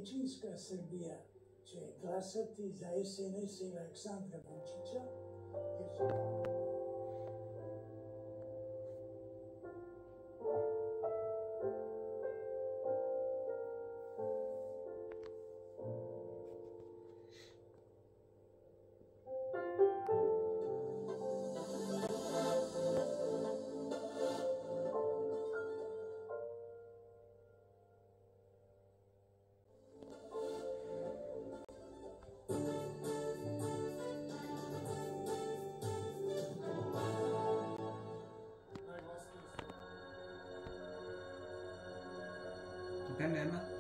većinska Srbija će glasati za SNS i Aleksandra Vučića, jer su... Kan nema?